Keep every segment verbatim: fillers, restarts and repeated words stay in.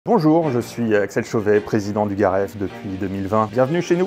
Bonjour, je suis Axel Chauvet, président du GAREF depuis deux mille vingt. Bienvenue chez nous.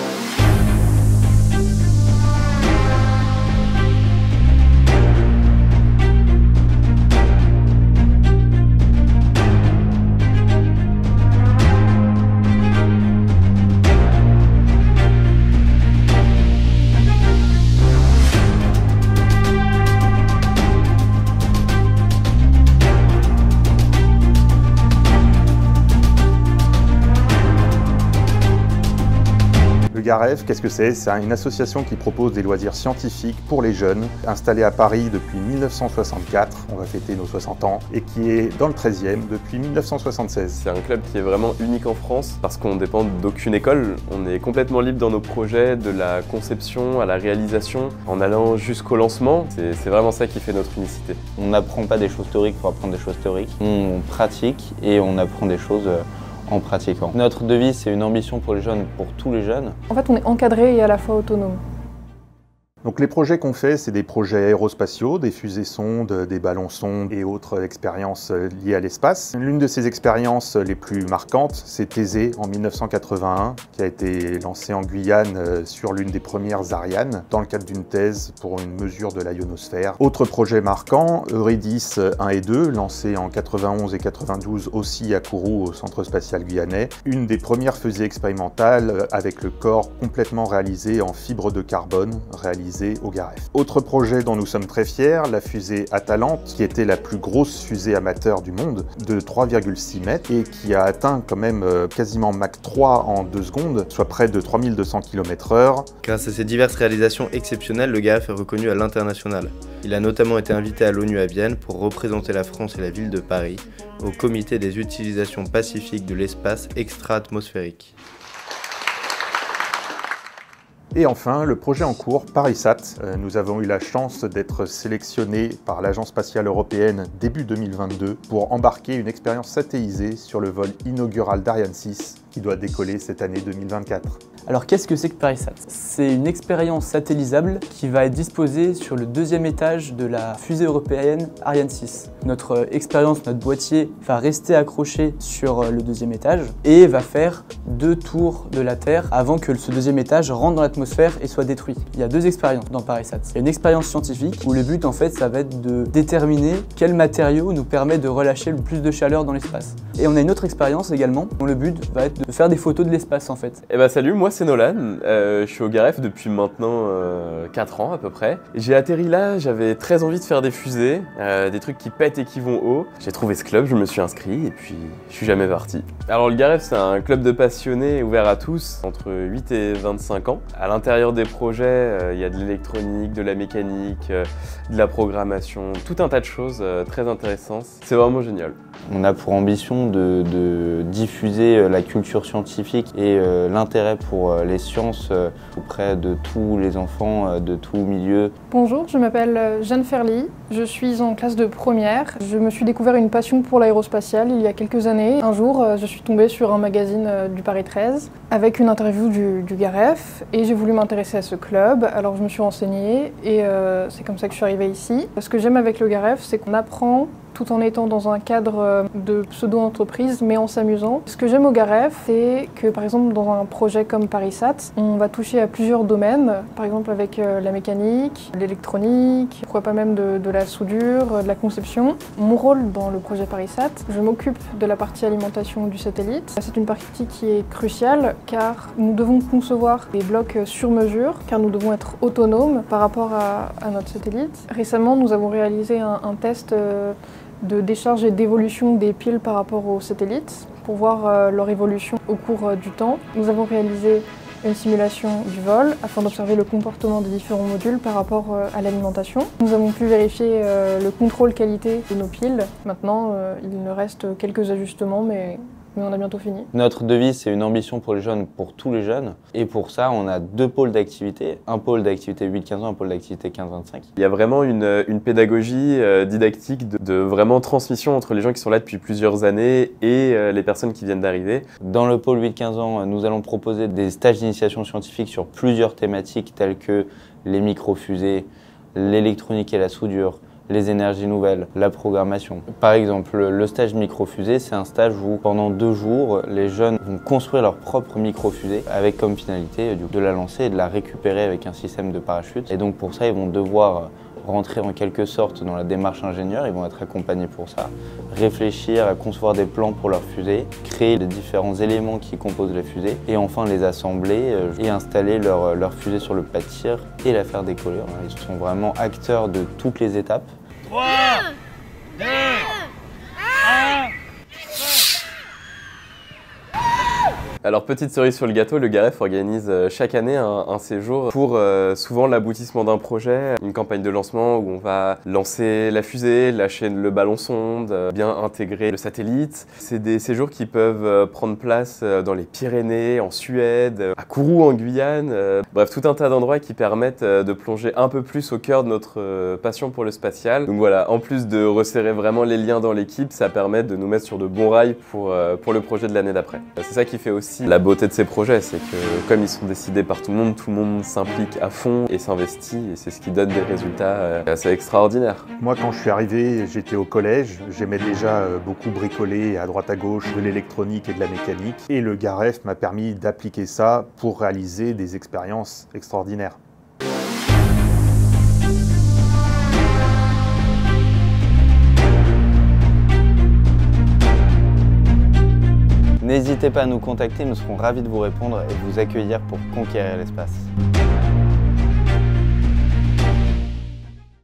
Le GAREF, qu'est-ce que c'est? C'est une association qui propose des loisirs scientifiques pour les jeunes, installée à Paris depuis mille neuf cent soixante-quatre, on va fêter nos soixante ans, et qui est dans le treizième depuis mille neuf cent soixante-seize. C'est un club qui est vraiment unique en France parce qu'on ne dépend d'aucune école. On est complètement libre dans nos projets, de la conception à la réalisation, en allant jusqu'au lancement. C'est vraiment ça qui fait notre unicité. On n'apprend pas des choses théoriques pour apprendre des choses théoriques. On pratique et on apprend des choses en pratiquant. Notre devise, c'est une ambition pour les jeunes, pour tous les jeunes. En fait, on est encadré et à la fois autonome. Donc les projets qu'on fait, c'est des projets aérospatiaux, des fusées-sondes, des ballons-sondes et autres expériences liées à l'espace. L'une de ces expériences les plus marquantes, c'est Thésée en mille neuf cent quatre-vingt-un, qui a été lancé en Guyane sur l'une des premières Ariane, dans le cadre d'une thèse pour une mesure de la ionosphère. Autre projet marquant, Eurydice un et deux, lancé en quatre-vingt-onze et quatre-vingt-douze aussi à Kourou, au Centre spatial guyanais. Une des premières fusées expérimentales avec le corps complètement réalisé en fibre de carbone, réalisé au GAREF. Autre projet dont nous sommes très fiers, la fusée Atalante, qui était la plus grosse fusée amateur du monde, de trois virgule six mètres, et qui a atteint quand même quasiment Mach trois en deux secondes, soit près de trois mille deux cents kilomètres heure. Grâce à ces diverses réalisations exceptionnelles, le GAREF est reconnu à l'international. Il a notamment été invité à l'ONU à Vienne pour représenter la France et la ville de Paris au comité des utilisations pacifiques de l'espace extra-atmosphérique. Et enfin, le projet en cours, ParisSat. Nous avons eu la chance d'être sélectionnés par l'Agence spatiale européenne début deux mille vingt-deux pour embarquer une expérience satellisée sur le vol inaugural d'Ariane six qui doit décoller cette année deux mille vingt-quatre. Alors qu'est-ce que c'est que ParisSat? C'est une expérience satellisable qui va être disposée sur le deuxième étage de la fusée européenne Ariane six. Notre expérience, notre boîtier va rester accroché sur le deuxième étage et va faire deux tours de la Terre avant que ce deuxième étage rentre dans l'atmosphère et soit détruit. Il y a deux expériences dans ParisSat. Il y a une expérience scientifique où le but en fait ça va être de déterminer quel matériau nous permet de relâcher le plus de chaleur dans l'espace. Et on a une autre expérience également dont le but va être de faire des photos de l'espace en fait. Eh ben salut, moi c'est Nolan, euh, je suis au GAREF depuis maintenant euh, quatre ans à peu près. J'ai atterri là, j'avais très envie de faire des fusées, euh, des trucs qui pètent et qui vont haut. J'ai trouvé ce club, je me suis inscrit et puis je suis jamais parti. Alors le GAREF c'est un club de passionnés ouvert à tous, entre huit et vingt-cinq ans. À l'intérieur des projets, euh, il y a de l'électronique, de la mécanique, euh, de la programmation, tout un tas de choses euh, très intéressantes. C'est vraiment génial. On a pour ambition de, de diffuser la culture scientifique et euh, l'intérêt pour euh, les sciences euh, auprès de tous les enfants euh, de tout milieu. Bonjour, je m'appelle Jeanne Ferly, je suis en classe de première. Je me suis découvert une passion pour l'aérospatiale il y a quelques années. Un jour, je suis tombée sur un magazine du Paris treize avec une interview du, du GAREF et j'ai voulu m'intéresser à ce club. Alors je me suis renseignée et euh, c'est comme ça que je suis arrivée ici. Ce que j'aime avec le GAREF, c'est qu'on apprend tout en étant dans un cadre de pseudo-entreprise, mais en s'amusant. Ce que j'aime au GAREF, c'est que par exemple dans un projet comme ParisSat, on va toucher à plusieurs domaines, par exemple avec la mécanique, l'électronique, pourquoi pas même de, de la soudure, de la conception. Mon rôle dans le projet ParisSat, je m'occupe de la partie alimentation du satellite. C'est une partie qui est cruciale car nous devons concevoir des blocs sur mesure, car nous devons être autonomes par rapport à, à notre satellite. Récemment, nous avons réalisé un, un test euh, de décharge et d'évolution des piles par rapport aux satellites pour voir euh, leur évolution au cours euh, du temps. Nous avons réalisé une simulation du vol afin d'observer le comportement des différents modules par rapport euh, à l'alimentation. Nous avons pu vérifier euh, le contrôle qualité de nos piles. Maintenant, euh, il nous reste quelques ajustements, mais mais on a bientôt fini. Notre devise, c'est une ambition pour les jeunes, pour tous les jeunes. Et pour ça, on a deux pôles d'activité. Un pôle d'activité huit quinze ans, un pôle d'activité quinze vingt-cinq. Il y a vraiment une, une pédagogie euh, didactique de, de vraiment transmission entre les gens qui sont là depuis plusieurs années et euh, les personnes qui viennent d'arriver. Dans le pôle huit quinze ans, nous allons proposer des stages d'initiation scientifique sur plusieurs thématiques telles que les microfusées, l'électronique et la soudure, les énergies nouvelles, la programmation. Par exemple, le stage microfusée, c'est un stage où pendant deux jours, les jeunes vont construire leur propre microfusée avec comme finalité de la lancer et de la récupérer avec un système de parachute. Et donc pour ça, ils vont devoir rentrer en quelque sorte dans la démarche ingénieur, ils vont être accompagnés pour ça, réfléchir à concevoir des plans pour leur fusée, créer les différents éléments qui composent la fusée et enfin les assembler et installer leur, leur fusée sur le pas de tir et la faire décoller. Ils sont vraiment acteurs de toutes les étapes. trois, deux, un. Alors petite cerise sur le gâteau, le GAREF organise chaque année un, un séjour pour euh, souvent l'aboutissement d'un projet, une campagne de lancement où on va lancer la fusée, lâcher le ballon sonde, bien intégrer le satellite. C'est des séjours qui peuvent prendre place dans les Pyrénées, en Suède, à Kourou en Guyane, bref tout un tas d'endroits qui permettent de plonger un peu plus au cœur de notre passion pour le spatial. Donc voilà, en plus de resserrer vraiment les liens dans l'équipe, ça permet de nous mettre sur de bons rails pour, pour le projet de l'année d'après. C'est ça qui fait aussi la beauté de ces projets, c'est que comme ils sont décidés par tout le monde, tout le monde s'implique à fond et s'investit et c'est ce qui donne des résultats assez extraordinaires. Moi quand je suis arrivé, j'étais au collège, j'aimais déjà beaucoup bricoler à droite à gauche de l'électronique et de la mécanique et le GAREF m'a permis d'appliquer ça pour réaliser des expériences extraordinaires. N'hésitez pas à nous contacter, nous serons ravis de vous répondre et de vous accueillir pour conquérir l'espace.